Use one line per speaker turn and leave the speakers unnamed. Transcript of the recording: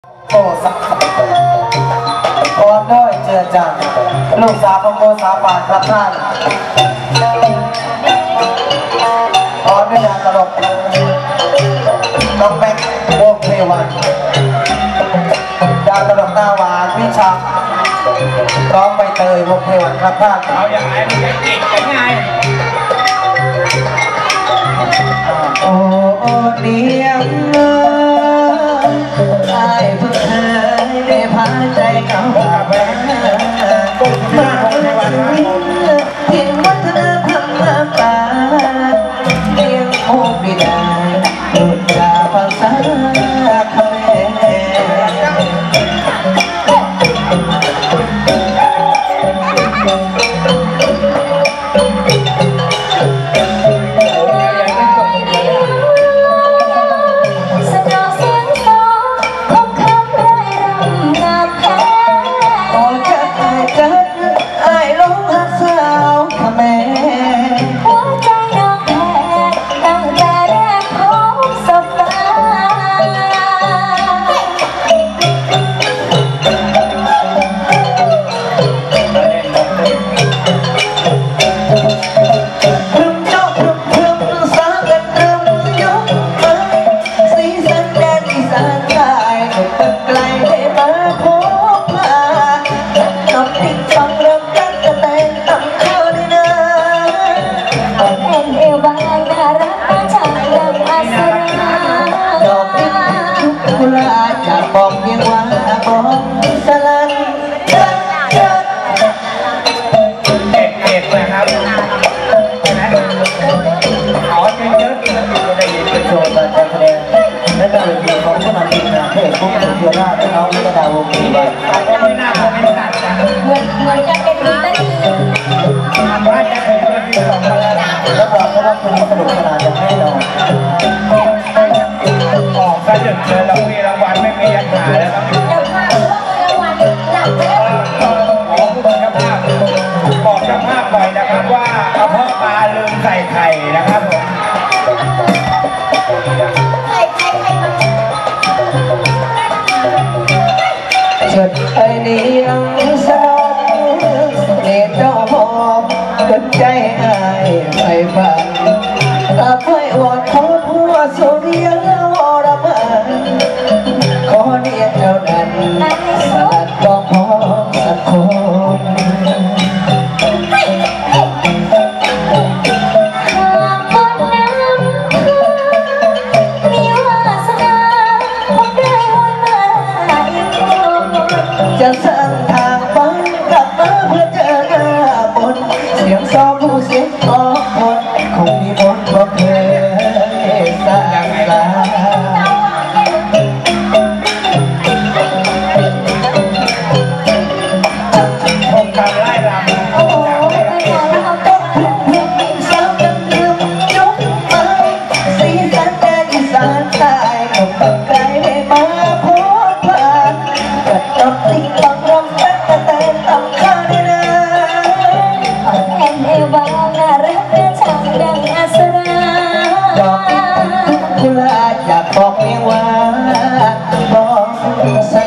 โอ้สักพร้อมด้วยเจือจันลูกสาวของโกสาบานครับท่านพร้อมด้วยดาวตลกน้องแม็กวงเทวันดาวตลกหน้าหวานวิชาร้องใบเตยวงเทวันครับท่าน
เอาอย่างไรมึงจะกินยังไง
โอ้เดียงไอ้เพื่อนได้พาใจเขาแบ่งมาเห็นวัฒนธรรมมาป่าเลี้ยงโอ้ไม่ได้ดูดาภาษาเขมบอกเพียงว่าบอกสลัน
เด็กๆนะครับขอเยอะๆจะได้ยินเป็นโชว์การแสดงและการเรียนรู้ของผู้นำทีมงานเพื่อผู้นำเพื่อหน้าและน้องนิรดาวงศ์ดีเลยไม่น่าพอไม่ตัดนะ
เหมือนจะเป็นวินาที
ว่าจะเป็นวินาทีสองคนแล้ว
รับรองว่าคืนนี้สนุกสนานอย่างแน่นอน
ออกซะดึกเลยแล้วมีรางวัลไม่มียันหาแล้วครับ
เจ้าภาพว่ามีรางวัลหลักแล้ว
ขอผู้เจ้าภาพบอกเจ้าภาพหน่อยนะครับว่ากระเพาะปลาลืมใส่ไข่นะครับผม
จุดไอ้นี้ยังสนองเด็ดเจ้าหอมจนใจหายไปฝันตาไฟวอดเขาผัวโซเดียวรำพันขอเนียเจ้านั้นสลัดบอกพร้อมสักคนจะสร้างทางฝันกลับมาเพื่อเจอหน้าบนเสียงซ้อมผู้เสียงขอคนคงมีบนบอกเคยสร้างสา
ผมทำไล่รำโอ้โห
สาวกันลืมยุคมาสีสันแดนอีสานใต้ผมตั้งใจให้มาพบผ่านกัดตับติ๊กตักรำตักกะแตนตับข้าเนี่ยนะ
แอนเอวาน่ารักและช่างดังอัศรา
ดอกกุหลาบอยากบอกเพียงว่าบอกส